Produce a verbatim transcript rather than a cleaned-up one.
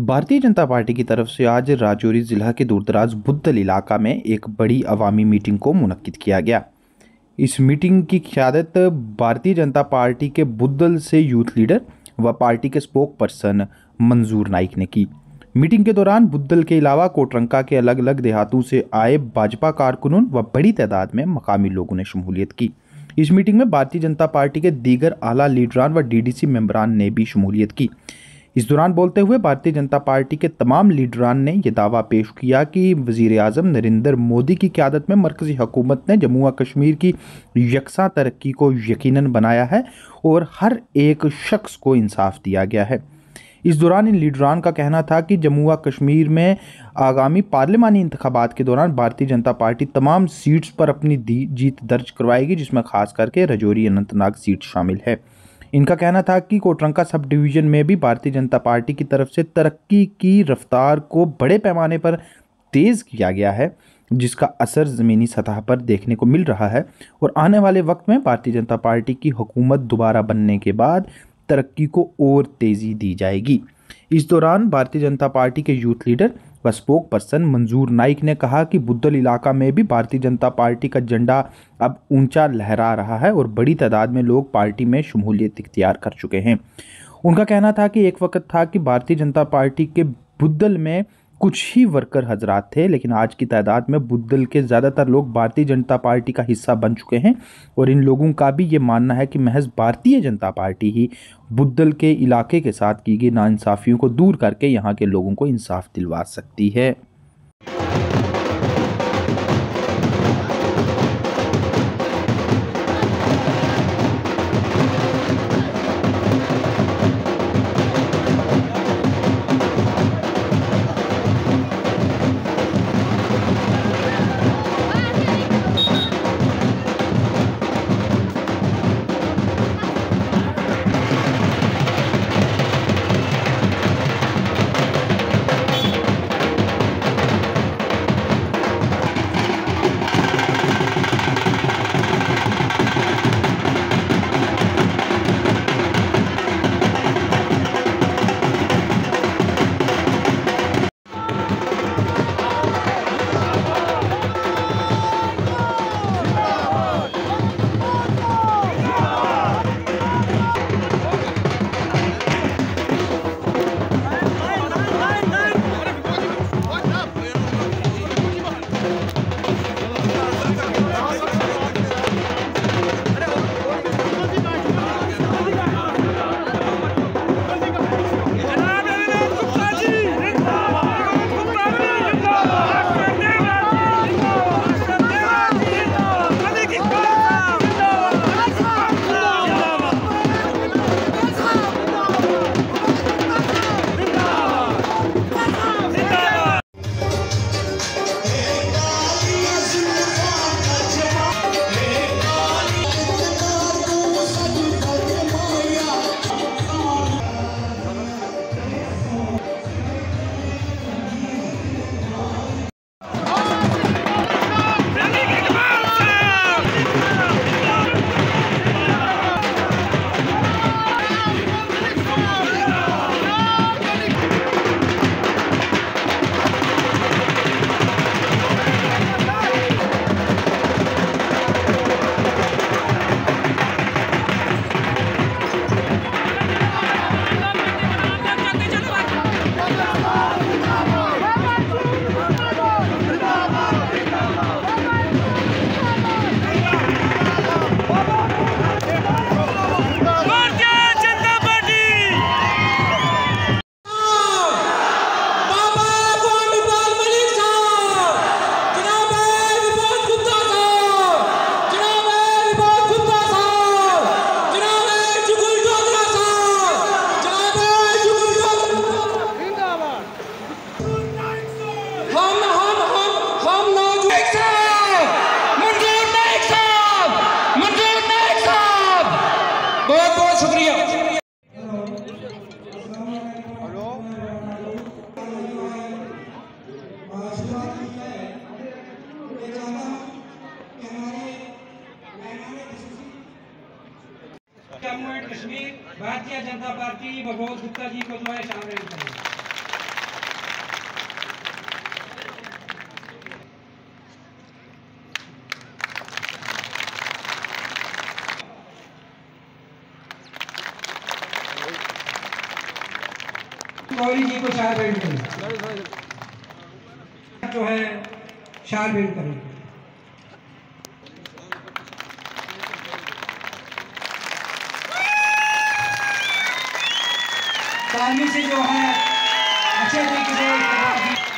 भारतीय जनता पार्टी की तरफ से आज राजौरी जिला के दूरदराज बुद्धल इलाका में एक बड़ी अवामी मीटिंग को मुनक्किद किया गया। इस मीटिंग की क़यादत भारतीय जनता पार्टी के बुद्धल से यूथ लीडर व पार्टी के स्पोक पर्सन मंजूर नाइक ने की। मीटिंग के दौरान बुद्धल के अलावा कोटरंका के अलग अलग देहातों से आए भाजपा कारकुनों व बड़ी तादाद में मकामी लोगों ने शमूलियत की। इस मीटिंग में भारतीय जनता पार्टी के दीगर आला लीडरान व डीडीसी मेंबरान ने भी शमूलियत की। इस दौरान बोलते हुए भारतीय जनता पार्टी के तमाम लीडरान ने यह दावा पेश किया कि वजीर आजम नरेंद्र मोदी की क़यादत में मरकजी हुकूमत ने जम्मू व कश्मीर की यकसा तरक्की को यकीनन बनाया है और हर एक शख्स को इंसाफ दिया गया है। इस दौरान इन लीडरान का कहना था कि जम्मू व कश्मीर में आगामी पार्लिमानी इंतखाबात के दौरान भारतीय जनता पार्टी तमाम सीट्स पर अपनी जीत दर्ज करवाएगी, जिसमें खास करके राजौरी अनंतनाग सीट शामिल है। इनका कहना था कि कोटरंका सब डिवीज़न में भी भारतीय जनता पार्टी की तरफ से तरक्की की रफ्तार को बड़े पैमाने पर तेज़ किया गया है, जिसका असर ज़मीनी सतह पर देखने को मिल रहा है और आने वाले वक्त में भारतीय जनता पार्टी की हुकूमत दोबारा बनने के बाद तरक्की को और तेज़ी दी जाएगी। इस दौरान भारतीय जनता पार्टी के यूथ लीडर व स्पोक पर्सन मंजूर नाइक ने कहा कि बुद्धल इलाका में भी भारतीय जनता पार्टी का झंडा अब ऊंचा लहरा रहा है और बड़ी तादाद में लोग पार्टी में शमूलियत इख्तियार कर चुके हैं। उनका कहना था कि एक वक्त था कि भारतीय जनता पार्टी के बुद्धल में कुछ ही वर्कर हजरात थे, लेकिन आज की तादाद में बुद्धल के ज़्यादातर लोग भारतीय जनता पार्टी का हिस्सा बन चुके हैं और इन लोगों का भी ये मानना है कि महज भारतीय जनता पार्टी ही बुद्धल के इलाके के साथ की गई नाइंसाफ़ियों को दूर करके यहाँ के लोगों को इंसाफ दिलवा सकती है। बहुत बहुत शुक्रिया। जम्मू एंड कश्मीर भारतीय जनता पार्टी भगवत गुप्ता जी को जो है शामिल करें। गौरी जी को शाल भेंट करें, जो है शाल भेंट करें। ताली से जो है अच्छे तरीके से